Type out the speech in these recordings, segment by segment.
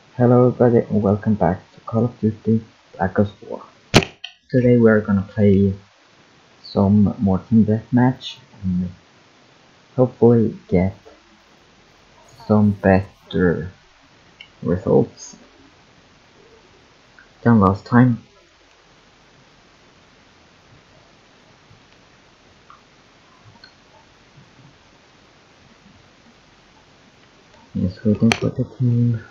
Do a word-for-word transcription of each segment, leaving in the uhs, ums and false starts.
Hello everybody and welcome back to Call of Duty Black Ops four. Today we're gonna play some more team deathmatch and hopefully get some better results than last time. Just waiting for the team.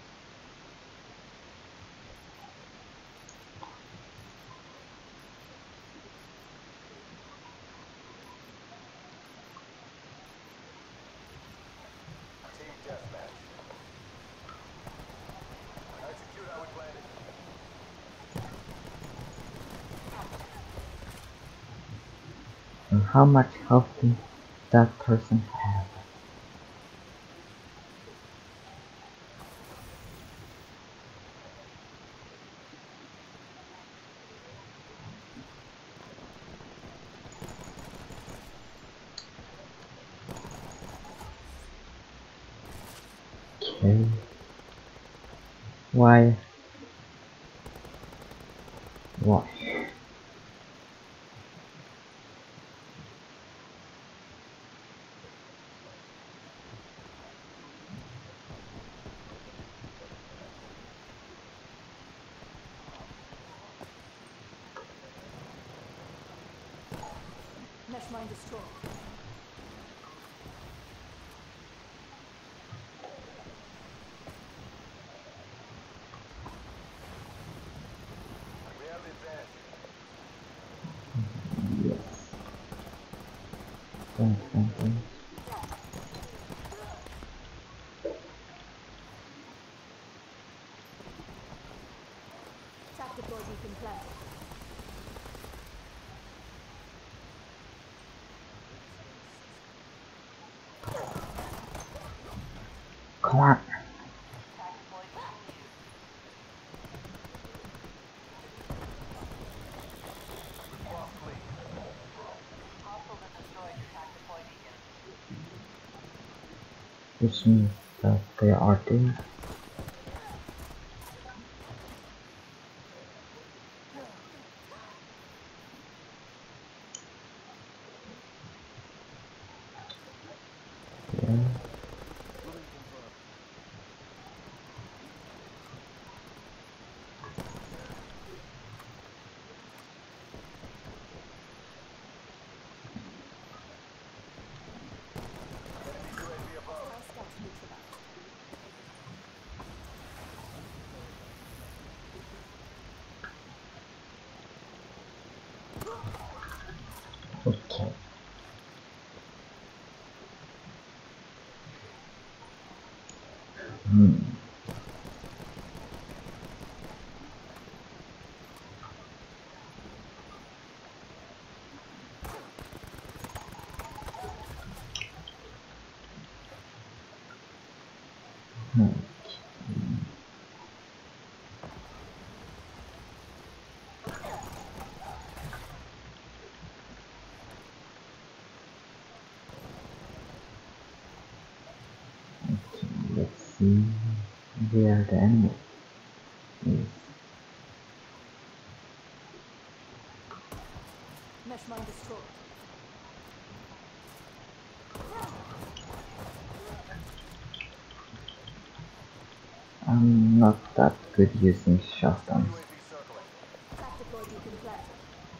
And how much health does that person have? Okay. Why? What? Mesh mine destroyed. Yes. Thanks, thanks, thanks. Tactical beacon planted. Come on. Which means that they are there. Yeah. Hostile scouts neutralized. Okay. Hmm. Hmm. Let's see where the enemy is. Mesh mine destroyed. I'm not that good using shotguns. Tactical beacon planted.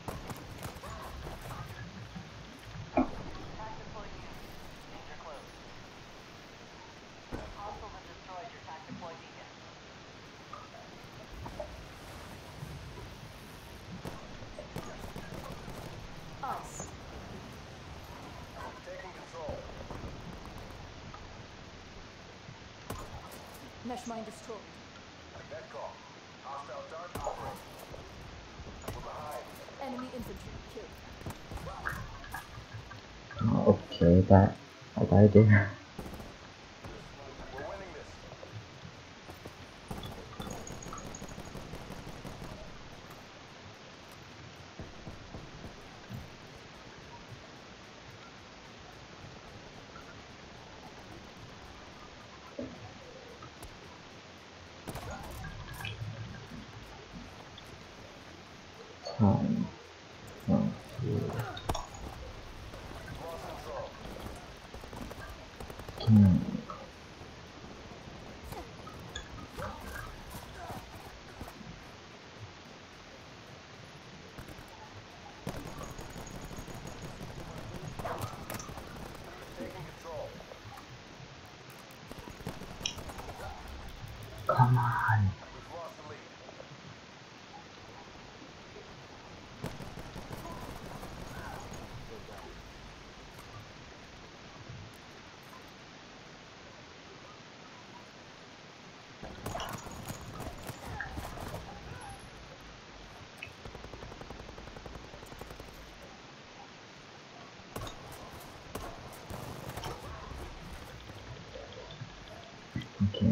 Ice. Mesh mine destroyed. Enemy infantry killed. Oh, okay, that I died there. time. One, two, ten. Come on. Okay.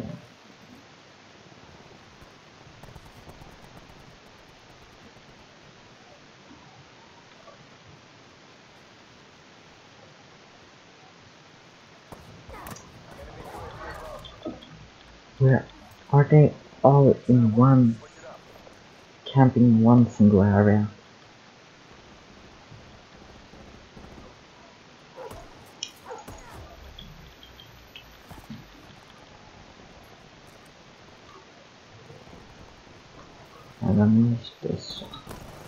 Where are they all in one, camping in one single area? I don't miss this one.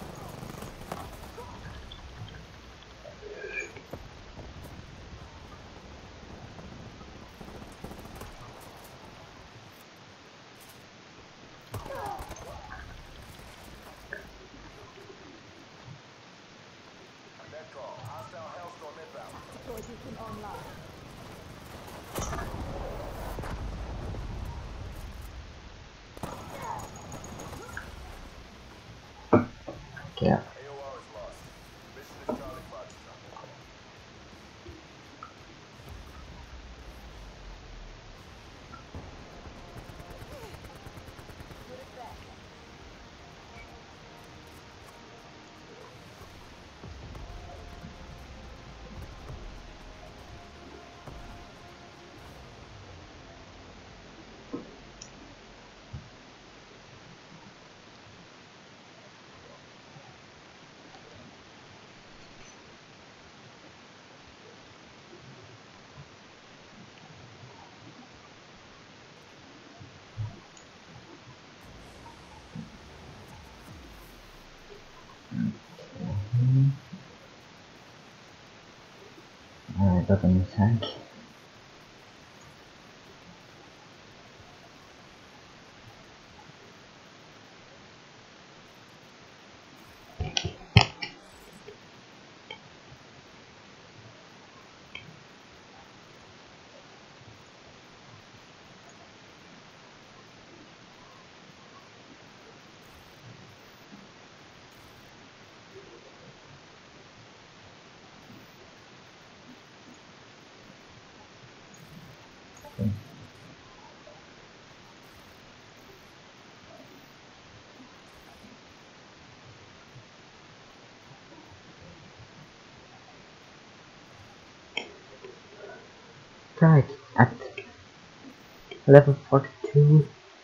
Deploy beacon online. Yeah. I got a new tank. Okay. Right, at level forty-two.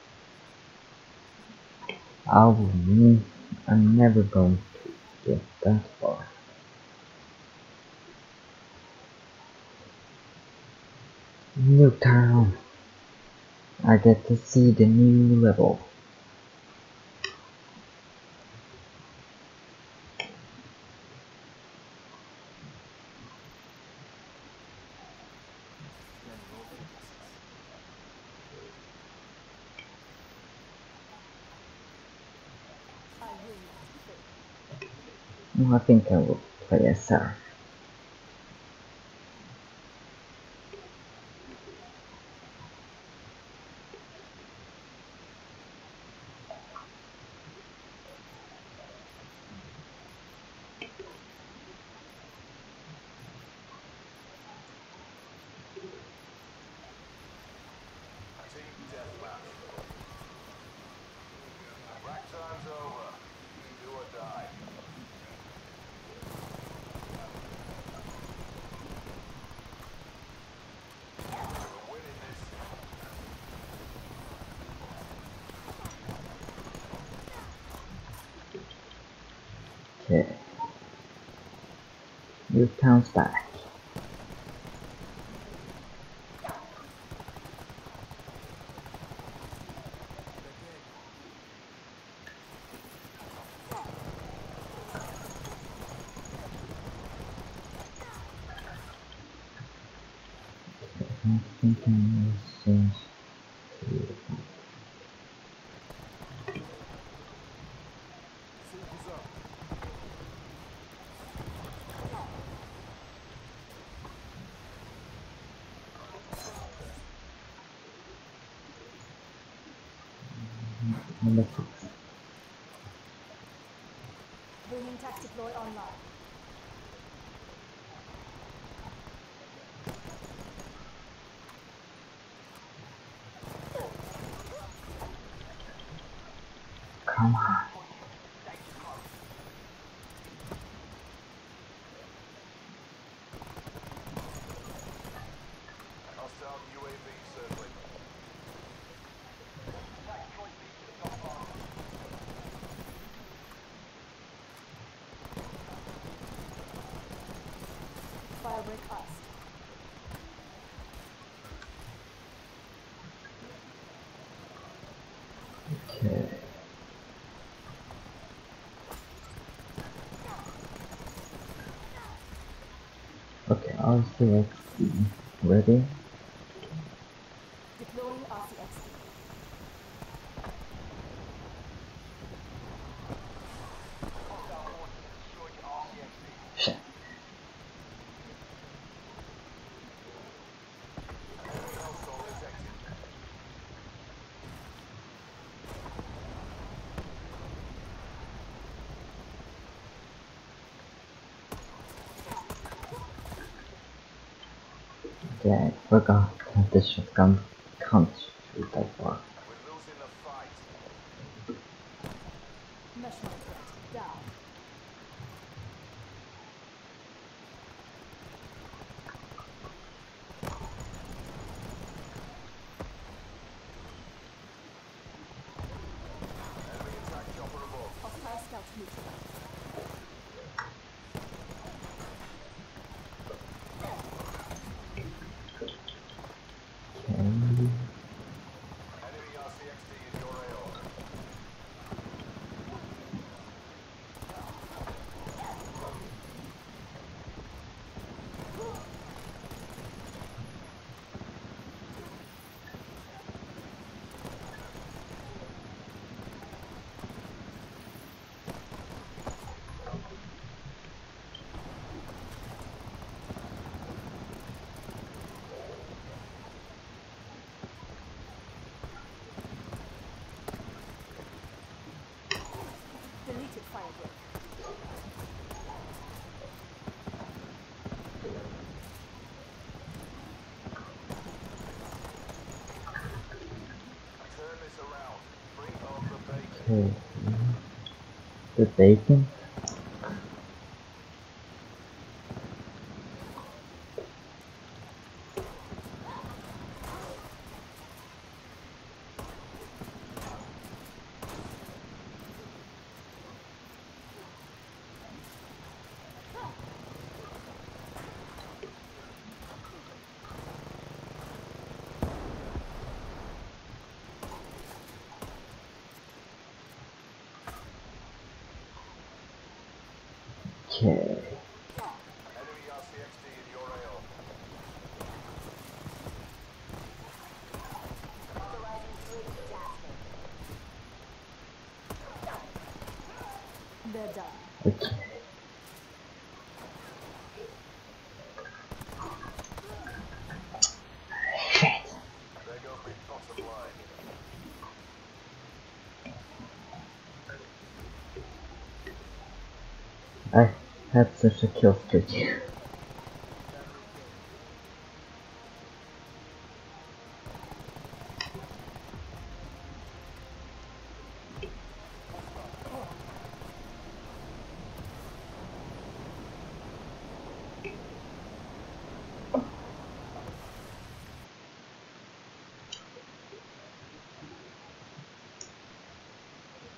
Oh me, I'm never going to get that far. New town. I get to see the new level. I will not fail. No, I think I will play S R. Newtown's back. I think I will change to number six. Bringing tax deploy online. Come on. Hostile U A V circling. Firebreak us. Okay. Okay, R C X D. Ready? Deploying R C X D. Shit. Yeah, I forgot that the shotgun can't shoot that far. We're losing the fight. National threat down. Enemy attack chopper above. Hostile scout neutralized. Okay. Enemy R C X D in your A O. Deleted firebreak. Turn this around. Bring home the bacon. Okay. The bacon? Okay. Enemy R C X D in your A O. They're done. Okay. Shit. There goes my bottom line. I had such a kill streak.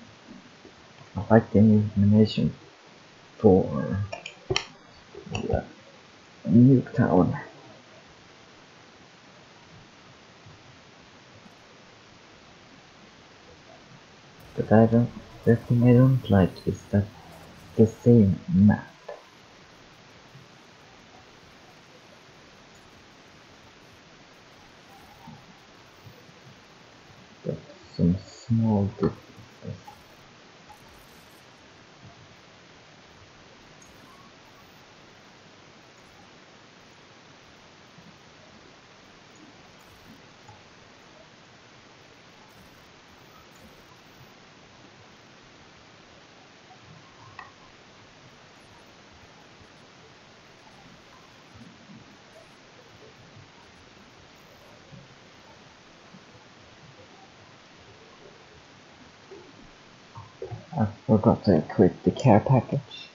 I like the animation for yeah. Nuketown. But I don't. The thing I don't like is that the same map. But some small differences. I forgot to equip the care package.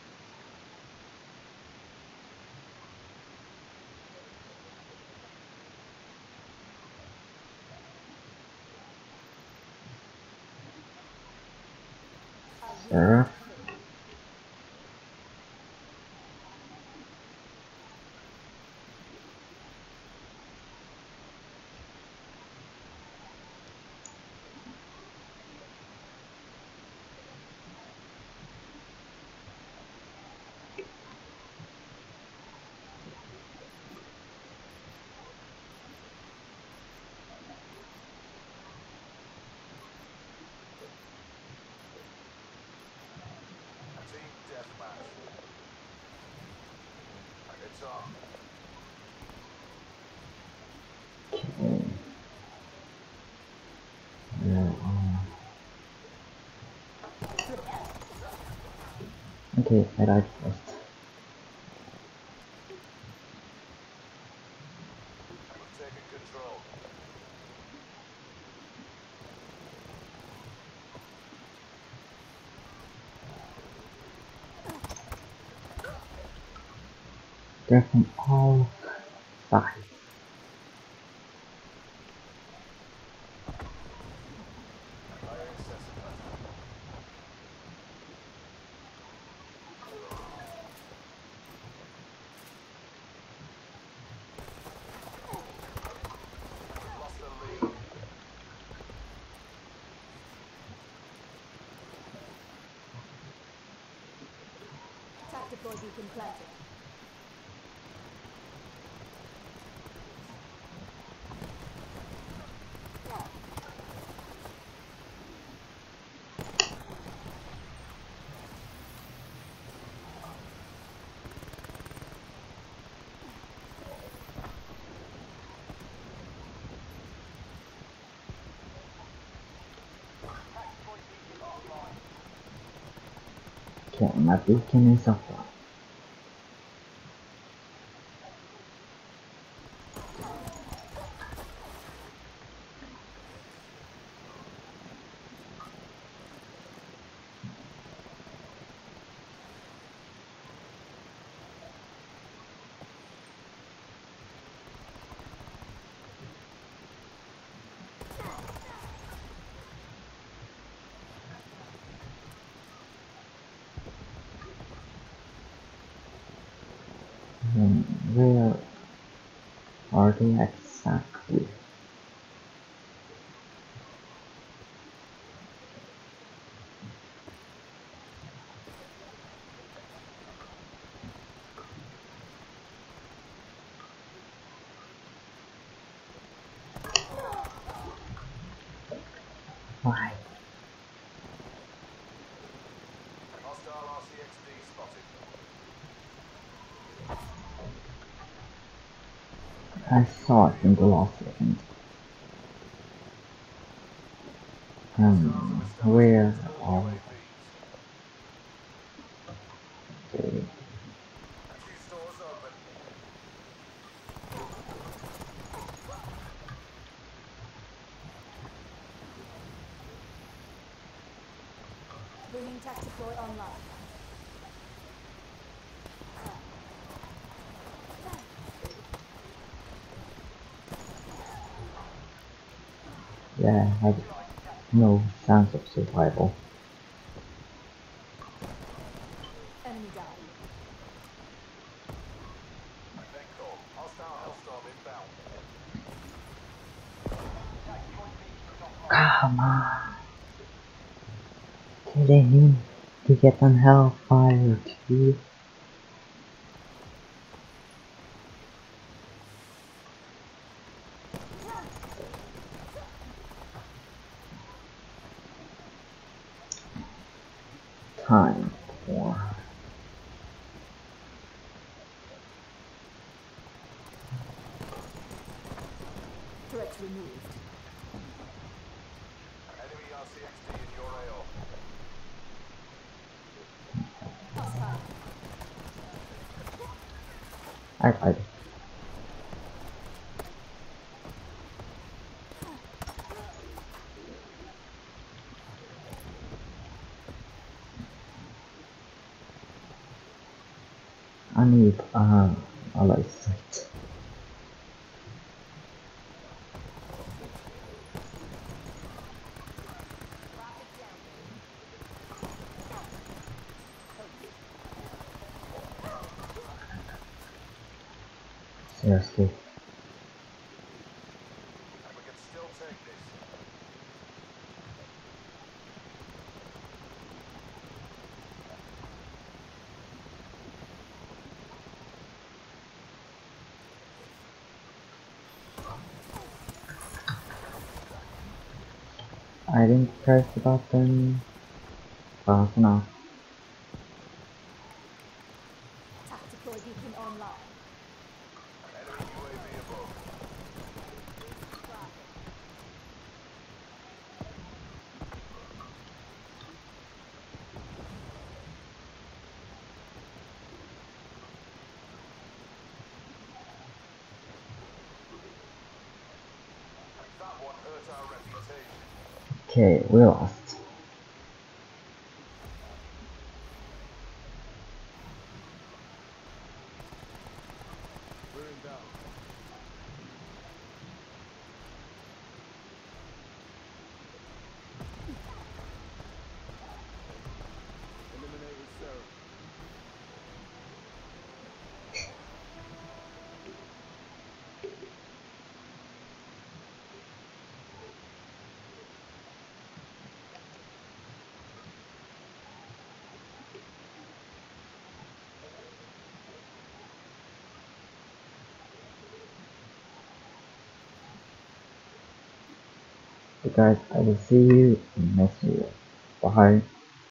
Seraph. Team deathmatch. It's on. Okay. Yeah, um, okay, I died first. We've taken control. They're from all sides. High accessible. Lost the lead. Tactical beacon planted. Okay, my beacon is offline. Um, where are they exactly? Why? Hostile R C X D spotted. I saw it in the last second. Um, where are U A Vs. they? Two stores open. Bringing tactical online. Yeah, I have no chance of survival. Enemy down. Come on. They need to get on Hellfire too. Time for Threat removed. Enemy R C X D in your A O. Hostile. I fight it. I need uh, a light sight. Seriously. We can still take this. I didn't press the button fast enough. Tactical beacon online. Enemy U A V above. That one hurt our reputation. Okay, we lost. We're in down. Eliminated Sarah. So guys, I will see you in the next video. Bye.